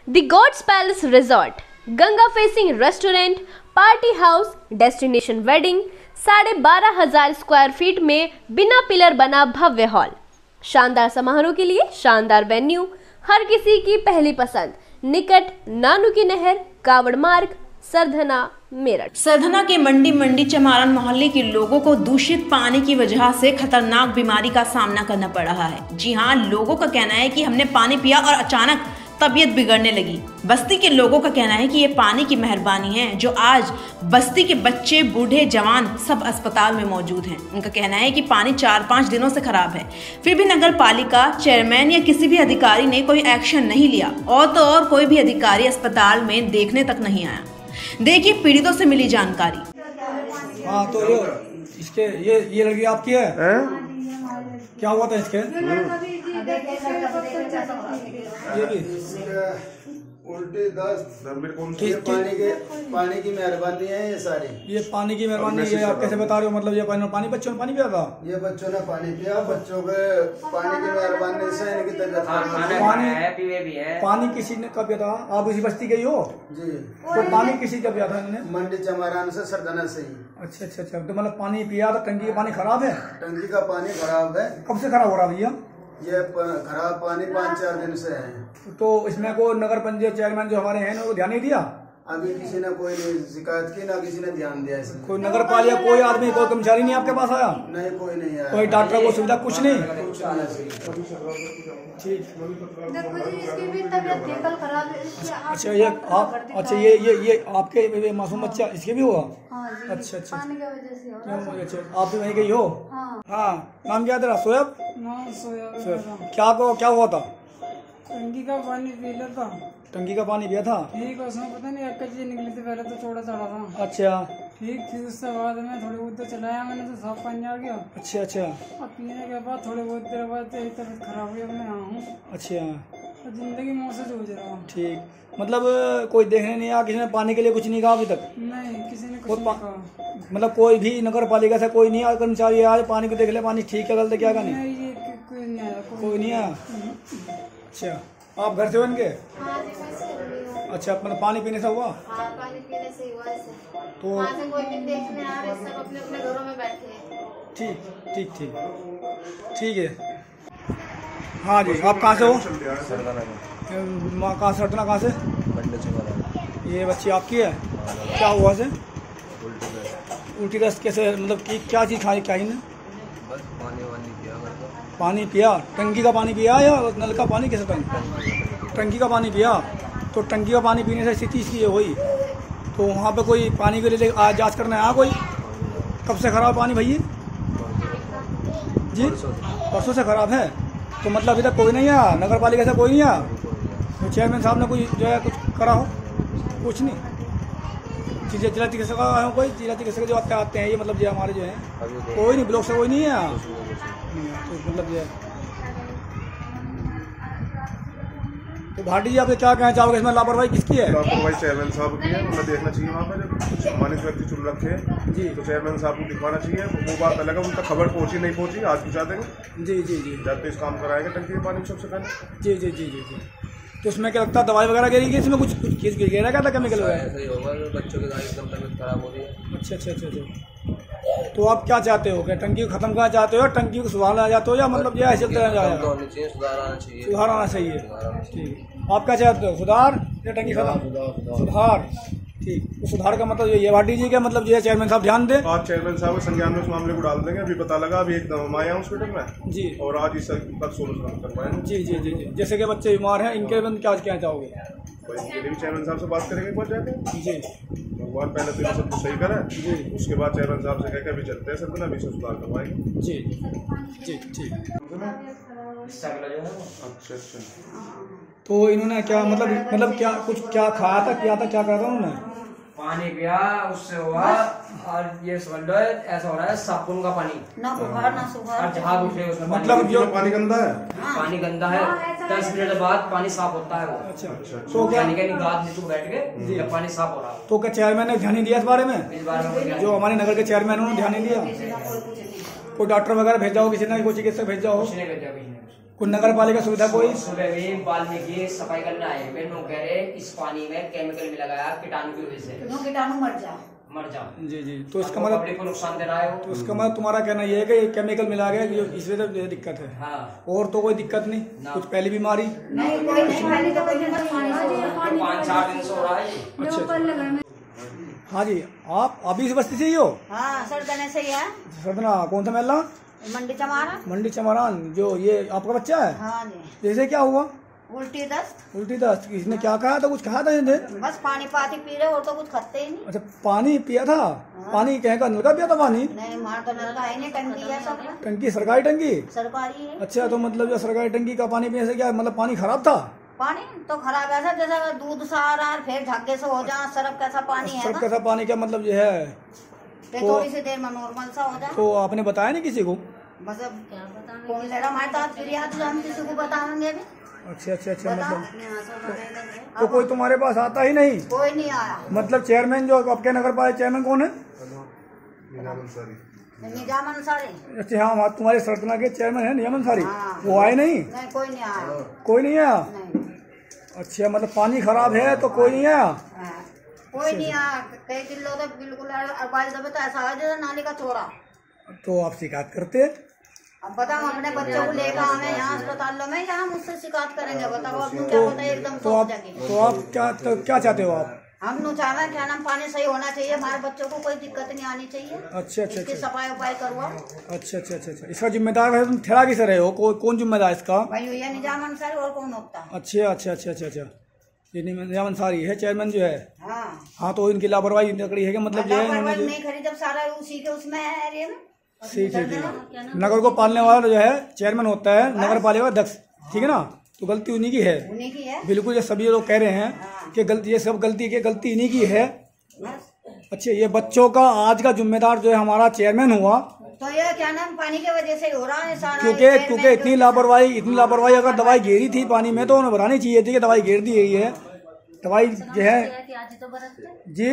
The God's Palace Resort, Ganga facing restaurant, party house, destination wedding, 12,500 square feet में बिना pillar बना भव्य hall, शानदार समारोह के लिए शानदार वेन्यू, हर किसी की पहली पसंद, निकट नानू की नहर, कावड़ मार्ग, सरधना, मेरठ। सरधना के मंडी चमारान मोहल्ले के लोगों को दूषित पानी की वजह से खतरनाक बीमारी का सामना करना पड़ रहा है। जी हाँ, लोगों का कहना है कि हमने पानी पिया और अचानक तबीयत बिगड़ने लगी। बस्ती के लोगों का कहना है कि ये पानी की मेहरबानी है जो आज बस्ती के बच्चे, बूढ़े, जवान सब अस्पताल में मौजूद हैं। उनका कहना है कि पानी 4-5 दिनों से खराब है, फिर भी नगर पालिका, चेयरमैन या किसी भी अधिकारी ने कोई एक्शन नहीं लिया और तो और कोई भी अधिकारी अस्पताल में देखने तक नहीं आया। देखिए पीड़ितों से मिली जानकारी। हाँ, तो इसके ये लड़की आपकी है? क्या हुआ था इसके? ये भी उल्टी दस्त, पानी की मेहरबानी है ये सारी। ये पानी की मेहरबानी है। आप कैसे बता रहे हो? मतलब ये पानी बच्चों ने पानी पिया था? ये बच्चों ने पानी पिया, बच्चों के पानी की मेहरबानी से इनकी तबीयत। पानी किसी ने कब पिया था? आप उसी बस्ती गई हो जी? तो पानी किसी का पिया था इन्होंने? मंडी चमारान से, सरधना से ही। अच्छा। तो मतलब पानी पिया था, टंकी का पानी खराब है? टंकी का पानी खराब है। कब से खराब हो रहा भैया? ये खराब पानी 5-4 दिन से है। तो इसमें को नगर पंचायत चेयरमैन जो हमारे हैं ना, वो ध्यान नहीं दिया? अभी किसी ने कोई शिकायत की, ना किसी ने ध्यान दिया इसमें। कोई नगर पालिका, कोई आदमी, कोई कर्मचारी नहीं आपके पास आया? नहीं, कोई नहीं आया। कोई डॉक्टर को सुविधा कुछ नहीं? ठीक। अच्छा, ये आप, अच्छा ये आपके मासूम बच्चा, इसके भी हुआ? अच्छा। आप भी वहीं गई हो? हाँ। नाम क्या तेरा? सोयब? क्या हुआ था? टंकी का पानी पी लिया था। टंकी का पानी पिया था? ठीक, उसमें पता नहीं एक चीज निकली थी, पहले तो चौड़ा चढ़ा था। अच्छा। ठीक थी, उससे बाद में थोड़ी बहुत देर चलाया मैंने तो साफ पानी आ गया। अच्छा। अब पीने के बाद थोड़ी बहुत देर बाद तबीयत खराब हुई, अब मैं यहाँ हूँ। अच्छा। जिंदगी मौत से जूझ रहा हूँ। ठीक, मतलब कोई देखने नहीं आया? किसी ने पानी के लिए कुछ नहीं कहा अभी तक? नहीं, किसी ने कुछ नहीं कहा। मतलब कोई भी नगर पालिका से कोई नहीं आया कर्मचारी आज पानी को देख ले, पानी ठीक है गलत है क्या? का नहीं, कोई नहीं आया। कोई नहीं आया? अच्छा, आप घर से बन के? अच्छा, मतलब पानी पीने से हुआ? पानी पीने से हुआ ऐसे। तो कोई भी देखने आ रहे, सब अपने घरों में बैठे हैं। ठीक है। हाँ जी, आप कहाँ से हो? कहाँ सरधना? कहाँ से? ये बच्ची आपकी है? क्या हुआ से? उल्टी दस्त कैसे? मतलब कि क्या चीज़ खाई क्या ही? बस पानी पिया? टंकी का पानी पिया या नल का पानी? कैसे पानी? टंकी का पानी पिया। तो टंकी का पानी पीने से स्थिति इसकी हुई, तो वहाँ पे कोई पानी के लिए जांच करने आया कोई? कब से खराब पानी भैया जी? परसों से खराब है। तो मतलब अभी तक कोई नहीं आया? नगर पालिका से कोई नहीं आया? तो चेयरमैन साहब ने कोई जो है कुछ करा हो? कुछ नहीं। जिला चिकित्सक का कोई जिला चिकित्सक जो आते हैं ये मतलब जो हमारे जो है कोई नहीं, ब्लॉक से कोई नहीं है? तो मतलब जो है, तो भाटी जी आप क्या कहना चाहोगे इसमें? लापरवाही किसकी है? लापरवाही चेयरमैन साहब की है। उन्हें देखना चाहिए वहाँ पर कुछ सम्मानित व्यक्ति चुन रखे हैं जी, तो चेयरमैन साहब को दिखवाना चाहिए। वो बात अलग है, उनका खबर पहुंची नहीं पहुंची, आज पूछा देंगे। जी जाते इस काम कराएंगे टंकी के पानी सबसे पहले। जी। तो उसमें क्या लगता है दवाई वगैरह गिरी? इसमें कुछ गिरा क्या था? केमिकल वगैरह? बच्चों की तबीयत खराब हो रही है। अच्छा। तो आप क्या चाहते हो? क्या टंकी को खत्म करना चाहते हो, टंकी को सुधारना चाहते हो, या मतलब ये ऐसे चलते जाएगा? सुधार आना चाहिए। ठीक, आप क्या चाहते हो? सुधार या टंकी खत्म? सुधार। ठीक, तो सुधार का मतलब ये भाटी जी का मतलब ये चेयरमैन साहब ध्यान दें। आज चेयरमैन साहब के संज्ञान में उस मामले को डाल देंगे। अभी पता लगा, अभी एकदम हम आए हैं हॉस्पिटल में जी, और आज इस तक सोल्यूशन कर पाएंगे। जी। जैसे कि बच्चे बीमार हैं, इनके बाद क्या कहना चाहोगे? भी चेयरमैन साहब से बात करेंगे एक बार जाके जी। भगवान पहले तो सब कुछ सही करें जी, उसके बाद चेयरमैन साहब से कहकर अभी चलते हैं सर, अभी से सुधार करवाएंगे। जी। अच्छा। तो इन्होंने क्या मतलब क्या खाया था, क्या करा था उन्होंने? पानी पिया, उससे हुआ और ये समझ लो ऐसा हो रहा है साबुन का पानी, ना बुखार ना सुखार, झाग उठे उसमें। मतलब जो पानी गंदा है? पानी गंदा है, 10 मिनट बाद पानी साफ होता है वो। अच्छा। तो क्या बैठ के पानी साफ हो रहा है। तो क्या चेयरमैन ने ध्यान नहीं दिया इस बारे में? जो हमारे नगर के चेयरमैन उन्होंने ध्यान नहीं दिया? कोई डॉक्टर वगैरह भेजा हो किसी ने? कोई चिकित्सक भेजा हो? कोई नगर पालिका सुविधा कोई? सुबह में वाल्मीकि सफाई करने आए, वे लोग कह रहे इस पानी में केमिकल मिला गया कीटाणु की वजह से, कीटाणु मर जा। जी जी, तो इसका मतलब पब्लिक को नुकसान दे रहा है वो। तो इसका मतलब तुम्हारा कहना ये है कि केमिकल मिला गया, जो इस वजह से दिक्कत है। हाँ। और तो कोई दिक्कत नहीं, कुछ पहली बीमारी नहीं, कोई नहीं, पहले तो कोई नहीं, 5-4 दिन से हो रहा है ये। अच्छा। हाँ जी, आप अभी इस बस्ती से ही हो? हाँ, सरदने से ही है। सरदना कौन सा महल्ला? मंडी चमारा। मंडी चमारान। जो ये आपका बच्चा है? हाँ जी। जैसे क्या हुआ? उल्टी दस्त। उल्टी दस्त, इसने क्या कहा था? कुछ कहा था इन्हें? बस पानी पाती पी रहे और तो कुछ खाते ही नहीं। अच्छा, पानी पिया था? पानी कहीं का? नल का पिया था पानी? नहीं, हमारा तो नल का है नहीं, टंकी है सब। टंकी सरकारी टंकी? सरकारी है। अच्छा, तो मतलब जो सरकारी टंकी का पानी पीने से क्या मतलब पानी खराब था? पानी तो खराब है, जैसा दूध सा आ रहा है, फिर धक्के से हो जाए, सरफ कैसा पानी है सरफ कैसा पानी, क्या मतलब ये है? थोड़ी सी देर में नॉर्मल सा हो जाए। तो आपने बताया नहीं किसी को? बस अब क्या बताएं, कौन ले रहा हमारे साथ, फिर याद हम किसी को बताएंगे भी। अच्छा अच्छा अच्छा, मतलब तो कोई तुम्हारे पास आता ही नहीं? कोई नहीं आया। मतलब चेयरमैन जो आपके नगर पालिका चेयरमैन कौन है? निजाम अंसारी। अच्छा हाँ, तुम्हारे सरदना के चेयरमैन है निजाम अंसारी। वो आए नहीं? नहीं, कोई नहीं आया। कोई नहीं आया? नहीं। अच्छा, मतलब पानी खराब है तो कोई नहीं आया? कोई नहीं आया, कई दिन लोग बिल्कुल 48 दफे तो ऐसा है जैसे नाली का चोरा। तो आप शिकायत करते? अब बताओ, अपने बच्चों को लेकर हमें यहाँ अस्पतालों में, यहाँ मुझसे शिकायत करेंगे? बताओ, अब क्या पता एकदम तो आप क्या चाहते हो आप? हम नु चाह रहे हैं, क्या नाम, पानी सही होना चाहिए, हमारे बच्चों को कोई दिक्कत नहीं आनी चाहिए। अच्छा अच्छा इसकी अच्छा सफाई उपाय करवाओ। अच्छा अच्छा अच्छा, इसका जिम्मेदार है, तुम ठहरा किसे रहे हो? कौन जिम्मेदार इसका? भाई ये निजाम अंसारी, और कौन होता है? अच्छा अच्छा अच्छा अच्छा अच्छा, ये निजाम अंसारी है चेयरमैन जो है। हाँ, तो इनकी लापरवाही लकड़ी है कि मतलब ये नहीं खरी, जब सारा उसी के उसमें है एरिया में। ठीक है, नगर को पालने वाला जो है चेयरमैन होता है नगर पालिका अध्यक्ष, ठीक है ना? तो गलती उन्हीं की है, उन्हीं की है। बिल्कुल, ये सभी लोग कह रहे हैं कि गलती, ये सब गलती इन्हीं की है। अच्छा, ये बच्चों का आज का जिम्मेदार जो है हमारा चेयरमैन हुआ, तो ये क्या नाम, पानी की वजह से हो रहा है सारा। क्योंकि इतनी लापरवाही अगर दवाई गिरी थी पानी में तो उन्हें बतानी चाहिए थी कि दवाई गिर दी गई है। दवाई जो है जी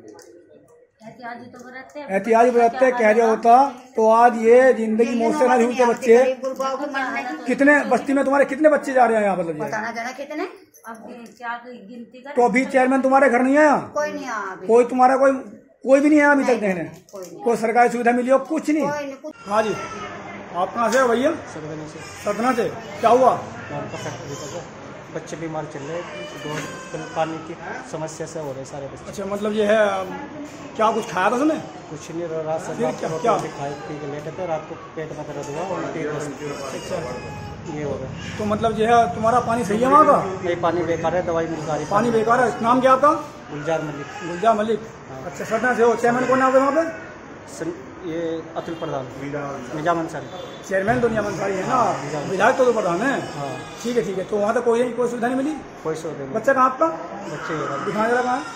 एहतियात बरतते कह दिया होता तो आज ये जिंदगी मौत से ना जूझते बच्चे। कितने बस्ती में तुम्हारे कितने बच्चे जा रहे हैं यहाँ? मतलब बताना जरा कितने? तो अभी चेयरमैन तुम्हारे घर नहीं आया? कोई नहीं आया। कोई तुम्हारा कोई भी नहीं आया अभी तक देखने? कोई सरकारी सुविधा मिली हो? कुछ नहीं। हाँ जी, आप कहाँ से हो भैया? सरदना से। क्या हुआ? बच्चे बीमार चल रहे, पानी की समस्या से हो रहे सारे बच्चे। अच्छा, मतलब ये है, क्या कुछ खाया था उसने? कुछ नहीं, रात से क्या खाए पी के लेटे थे, रात को पेट में दर्द हुआ और ये हो गया। तो मतलब ये है तुम्हारा पानी सही है वहाँ का? नहीं, पानी बेकार है, दवाई मिल रही, पानी बेकार है। नाम क्या आपका? गुलजार मलिक। गुलजार मलिक। अच्छा, सरदना से हो। चेयरमैन कौन है वहाँ पे? ये अतुल प्रधान, निजाम अंसारी। चेयरमैन तो निजाम अंसारी है ना, विधायक तो प्रधान है। हाँ, ठीक है। तो वहाँ तक कोई सुविधा नहीं मिली? कोई सुविधा नहीं। बच्चा कहाँ आपका? बच्चे दिखाने जरा कहाँ?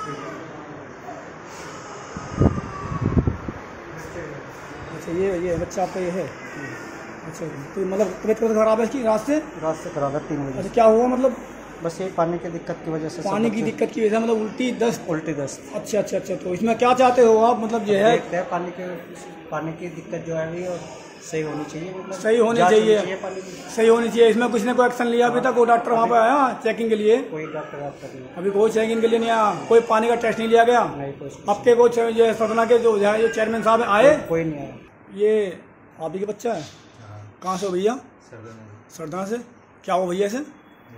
अच्छा, ये बच्चा आपका ये है। अच्छा, तो मतलब तबियत खराब है इसकी रात से खराब है 3 बजे। अच्छा, क्या हुआ? मतलब बस ये पानी की दिक्कत की वजह से। पानी की दिक्कत की वजह से मतलब उल्टी दस्त? अच्छा। तो इसमें क्या चाहते हो आप? मतलब ये है पानी की दिक्कत जो है भी सही होनी चाहिए, मतलब सही होनी चाहिए। इसमें कुछ ने कोई एक्शन लिया अभी तक? कोई डॉक्टर वहाँ पे आया चेकिंग के लिए? कोई डॉक्टर अभी कोई चेकिंग के लिए नहीं आया? कोई पानी का टेस्ट नहीं लिया गया? आपके कुछ ये सरदना के जो चेयरमैन साहब आए? कोई नहीं आया। ये आप ही का बच्चा है? कहाँ से हो भैया? सरदना से। क्या हो भैया से?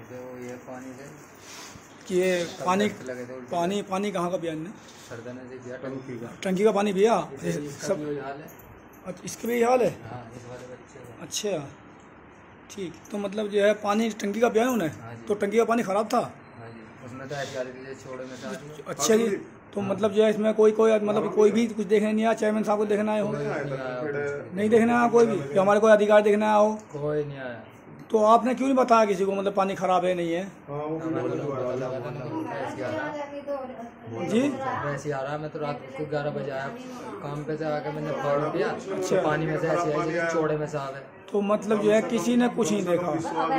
कि ये पानी कहाँ का पिया? टंकी का पानी पिया? सब इसके भी हाल है? अच्छा, ठीक। तो मतलब जो है पानी टंकी का पिया उन्हें? तो टंकी का पानी खराब था? अच्छा जी, तो मतलब जो है इसमें कोई मतलब कोई भी कुछ देखने नहीं आया? चेयरमैन साहब को देखना आए हो? नहीं देखने आया कोई भी कि हमारे कोई अधिकारी देखने आया हो? कोई नहीं आया। तो आपने क्यों नहीं बताया किसी को मतलब पानी खराब है नहीं है? जी वैसे आ रहा, मैं तो रात को 11 बजे आया काम पे से, आकर मैंने पकड़ दिया। अच्छा, पानी में से ऐसे है चौड़े में साफ है। तो मतलब जो है किसी ने कुछ नहीं देखा?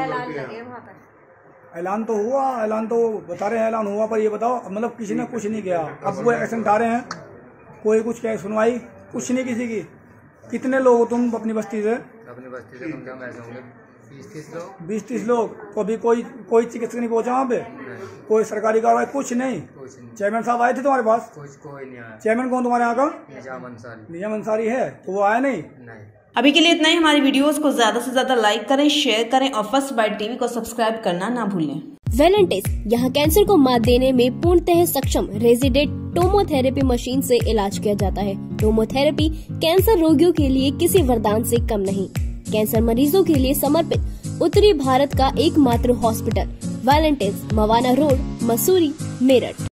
ऐलान तो हुआ, ऐलान तो बता रहे हैं ऐलान हुआ, पर ये बताओ मतलब किसी ने कुछ नहीं किया। अब वो एक्शन उठा रहे हैं, कोई कुछ क्या सुनवाई कुछ नहीं किसी की। कितने लोग हो तुम अपनी बस्ती से? कम से कम ऐसे होंगे 20-30 लोग। तो अभी कोई चिकित्सक नहीं पहुंचा वहाँ पे? कोई सरकारी कार्रवाई? कुछ नहीं। चेयरमैन साहब आए थे तुम्हारे पास? कोई नहीं आया। चेयरमैन कौन तुम्हारे यहाँ का? निजाम अंसारी है, तो वो आया नहीं। अभी के लिए इतना ही। हमारी वीडियोस को ज्यादा से ज्यादा लाइक करें, शेयर करें और फर्स्ट बाइट टीवी को सब्सक्राइब करना ना भूलें। वेलेंटिस यहाँ कैंसर को मात देने में पूर्णतः सक्षम रेजिडेंट टोमोथेरेपी मशीन से इलाज किया जाता है। टोमोथेरेपी कैंसर रोगियों के लिए किसी वरदान से कम नहीं। कैंसर मरीजों के लिए समर्पित उत्तरी भारत का एकमात्र hospital Valentis, Mawana road, Mussoorie, Meerut.